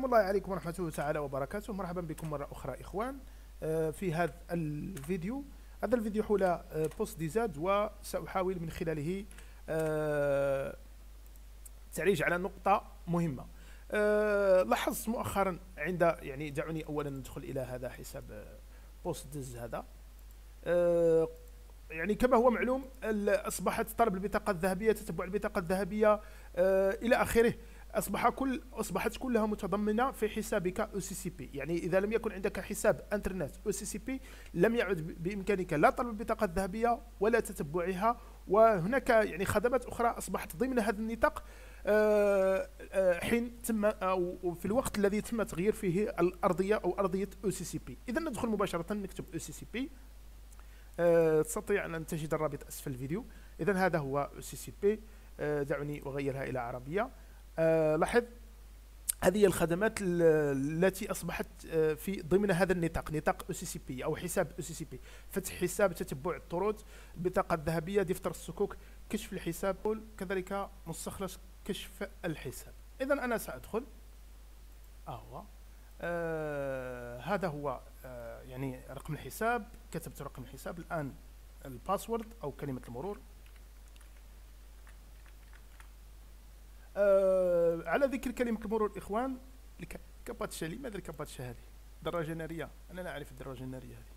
الله عليكم ورحمة تعالى وبركاته. مرحبا بكم مرة أخرى إخوان في هذا الفيديو. هذا الفيديو حول بوست ديزاد، وسأحاول من خلاله التعريج على نقطة مهمة. لاحظت مؤخرا يعني دعوني أولا ندخل إلى هذا حساب بوست ديز هذا. يعني كما هو معلوم أصبحت طلب البطاقة الذهبية، تتبع البطاقة الذهبية إلى آخره، أصبحت كلها متضمنة في حسابك OCCP. يعني إذا لم يكن عندك حساب انترنت OCCP لم يعد بإمكانك لا طلب البطاقة الذهبية ولا تتبعها. وهناك يعني خدمات أخرى أصبحت ضمن هذا النطاق حين تم أو في الوقت الذي تم تغيير فيه الأرضية أو أرضية OCCP. إذا ندخل مباشرة نكتب OCCP. تستطيع أن تجد الرابط أسفل الفيديو. إذا هذا هو OCCP. دعني أغيرها إلى عربية. لاحظ هذه الخدمات التي أصبحت في ضمن هذا النطاق، نطاق OCCP أو حساب OCCP: فتح حساب، تتبع الطرود، البطاقة الذهبية، دفتر الصكوك، كشف الحساب، كذلك مستخلص كشف الحساب. إذا أنا سأدخل. هذا هو يعني رقم الحساب. كتبت رقم الحساب. الآن الباسورد أو كلمة المرور. على ذكر كلمة المرور إخوان، الكاباتشا، لماذا الكاباتشا هذه؟ دراجة نارية، أنا لا أعرف الدراجة النارية هذه.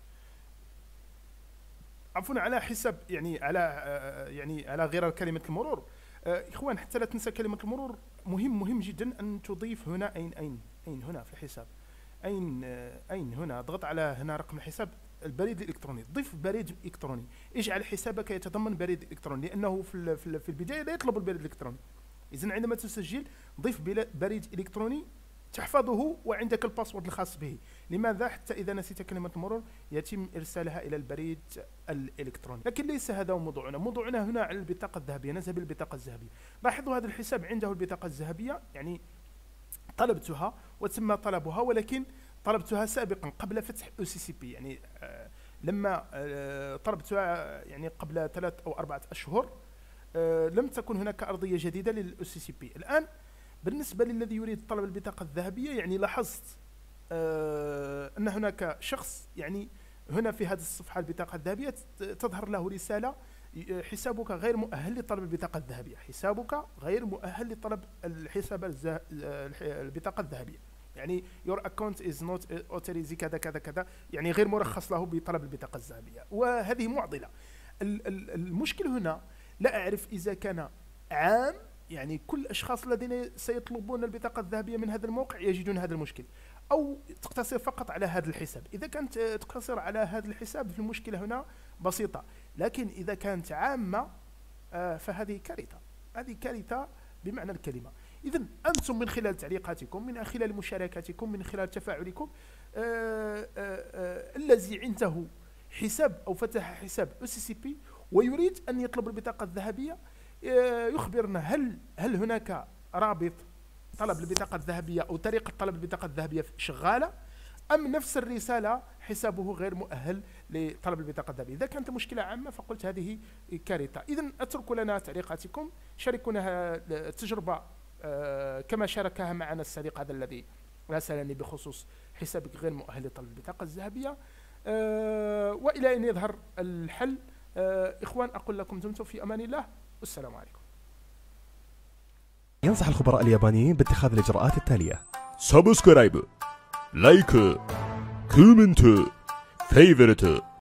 عفوا، على حساب يعني على غير كلمة المرور. إخوان، حتى لا تنسى كلمة المرور. مهم جدا أن تضيف هنا أين هنا في الحساب. أين هنا، اضغط على هنا رقم الحساب، البريد الإلكتروني. ضيف بريد إلكتروني، اجعل حسابك يتضمن بريد إلكتروني، لأنه في البداية لا يطلب البريد الإلكتروني. إذن عندما تسجل ضيف بريد إلكتروني تحفظه وعندك الباسورد الخاص به. لماذا؟ حتى إذا نسيت كلمة المرور يتم إرسالها إلى البريد الإلكتروني. لكن ليس هذا موضوعنا. موضوعنا هنا على البطاقة الذهبية. نذهب للبطاقة الذهبية. لاحظوا هذا الحساب عنده البطاقة الذهبية، يعني طلبتها وتم طلبها، ولكن طلبتها سابقا قبل فتح OCCP. يعني لما طلبتها يعني قبل 3 أو 4 أشهر لم تكن هناك أرضية جديدة للOCCP. الآن بالنسبة للذي يريد طلب البطاقة الذهبية، يعني لاحظت أن هناك شخص، يعني هنا في هذه الصفحة البطاقة الذهبية تظهر له رسالة: حسابك غير مؤهل لطلب البطاقة الذهبية. حسابك غير مؤهل لطلب البطاقة الذهبية. يعني your account is not authorized كذا كذا كذا، يعني غير مرخص له بطلب البطاقة الذهبية. وهذه معضلة. المشكل هنا لا أعرف إذا كان عام، يعني كل الأشخاص الذين سيطلبون البطاقة الذهبية من هذا الموقع يجدون هذا المشكل، أو تقتصر فقط على هذا الحساب. إذا كانت تقتصر على هذا الحساب فالمشكلة هنا بسيطة، لكن إذا كانت عامة فهذه كارثة. هذه كارثة بمعنى الكلمة. إذن أنتم من خلال تعليقاتكم، من خلال مشاركاتكم، من خلال تفاعلكم، الذي عنده حساب أو فتح حساب OCCP ويريد أن يطلب البطاقة الذهبية يخبرنا هل هناك رابط طلب البطاقة الذهبية أو طريقة طلب البطاقة الذهبية شغالة، أم نفس الرسالة حسابه غير مؤهل لطلب البطاقة الذهبية. إذا كانت مشكلة عامة فقلت هذه كارثة. إذن اتركوا لنا تعليقاتكم، شاركونا التجربة كما شاركها معنا الصديق هذا الذي راسلني بخصوص حسابك غير مؤهل لطلب البطاقة الذهبية. وإلى أن يظهر الحل إخوان، أقول لكم دمتم في أمان الله، والسلام عليكم. ينصح الخبراء اليابانيين باتخاذ الإجراءات التالية: سبسكرايب، لايك، كومنت، فيفورت.